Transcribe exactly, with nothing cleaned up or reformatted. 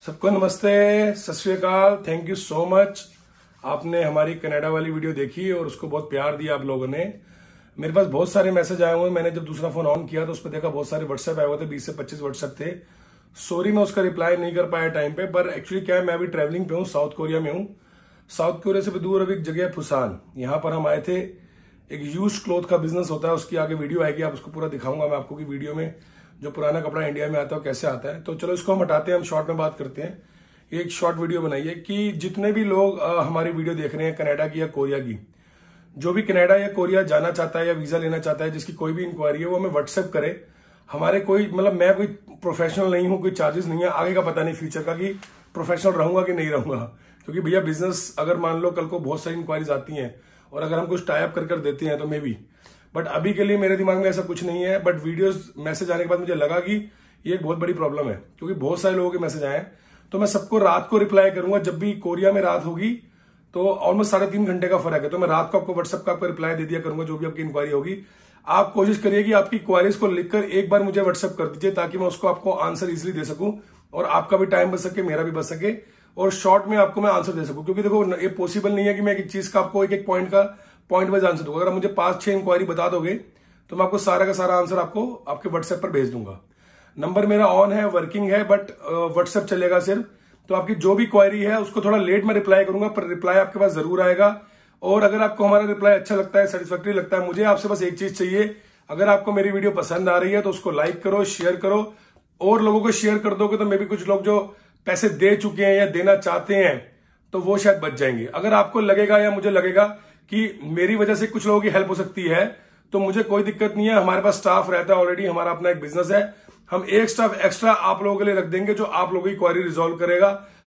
सबको नमस्ते, Sat Shri Akal. Thank you so much. आपने हमारी कनाडा वाली वीडियो देखी और उसको बहुत प्यार दिया आप लोगों ने। मेरे पास बहुत सारे मैसेज आए हुए। मैंने जब दूसरा फोन ऑन किया तो उस पर देखा बहुत सारे व्हाट्सएप आए हुए थे, बीस से पच्चीस व्हाट्सएप थे। सॉरी मैं उसका रिप्लाई नहीं कर पाया टाइम पे, पर एक्चुअली क्या है, मैं अभी ट्रैवलिंग पे हूँ, साउथ कोरिया में हूँ। साउथ कोरिया से भी दूर अभी एक जगह है फुसान, यहाँ पर हम आए थे। एक यूज क्लोथ का बिजनेस होता है, उसकी आगे वीडियो आएगी, आप उसको पूरा दिखाऊंगा मैं आपको कि वीडियो में जो पुराना कपड़ा इंडिया में आता है कैसे आता है। तो चलो इसको हम हटाते हैं, हम शॉर्ट में बात करते हैं। एक शॉर्ट वीडियो बनाइए कि जितने भी लोग आ, हमारी वीडियो देख रहे हैं कनाडा की या कोरिया की, जो भी कनाडा या कोरिया जाना चाहता है या वीजा लेना चाहता है, जिसकी कोई भी इंक्वायरी है वो हमें व्हाट्सएप करे। हमारे कोई मतलब मैं कोई प्रोफेशनल नहीं हूँ, कोई चार्जेस नहीं है, आगे का पता नहीं फ्यूचर का कि प्रोफेशनल रहूंगा कि नहीं रहूंगा। क्योंकि भैया बिजनेस अगर मान लो कल को बहुत सारी इंक्वायरीज आती हैं और अगर हम कुछ टाइप कर कर देते हैं तो मे बी, बट अभी के लिए मेरे दिमाग में ऐसा कुछ नहीं है। बट वीडियोस मैसेज आने के बाद मुझे लगा कि ये एक बहुत बड़ी प्रॉब्लम है, क्योंकि बहुत सारे लोगों के मैसेज आए हैं। तो मैं सबको रात को रिप्लाई करूंगा। जब भी कोरिया में रात होगी तो ऑलमोस्ट साढ़े तीन घंटे का फर्क है, तो मैं रात को आपको व्हाट्सएप का आपको रिप्लाई दे दिया करूंगा जो भी आपकी इंक्वायरी होगी। आप कोशिश करिए कि आपकी क्वारीज को लिखकर एक बार मुझे व्हाट्सएप कर दीजिए, ताकि मैं उसको आपको आंसर इजिली दे सकूं और आपका भी टाइम बच सके, मेरा भी बच सके, और शॉर्ट में आपको मैं आंसर दे सकूं। क्योंकि देखो ये पॉसिबल नहीं है कि मैं एक चीज का आपको एक एक पॉइंट का पॉइंट वाइज आंसर दूंगा। अगर आप मुझे पांच छह इंक्वायरी बता दोगे तो मैं आपको सारा का सारा आंसर आपको आपके व्हाट्सएप पर भेज दूंगा। नंबर मेरा ऑन है, वर्किंग है, बट व्हाट्सएप चलेगा सिर्फ। तो आपकी जो भी क्वायरी है उसको थोड़ा लेट में रिप्लाई करूंगा, पर रिप्लाई आपके पास जरूर आएगा। और अगर आपको हमारा रिप्लाई अच्छा लगता है, सेटिस्फैक्टरी लगता है, मुझे आपसे बस एक चीज चाहिए। अगर आपको मेरी वीडियो पसंद आ रही है तो उसको लाइक करो, शेयर करो, और लोगों को शेयर कर दोगे तो मे भी कुछ लोग जो पैसे दे चुके हैं या देना चाहते हैं तो वो शायद बच जाएंगे। अगर आपको लगेगा या मुझे लगेगा कि मेरी वजह से कुछ लोगों की हेल्प हो सकती है तो मुझे कोई दिक्कत नहीं है। हमारे पास स्टाफ रहता है ऑलरेडी, हमारा अपना एक बिजनेस है। हम एक स्टाफ एक्स्ट्रा आप लोगों के लिए रख देंगे जो आप लोगों की क्वारी रिजॉल्व करेगा।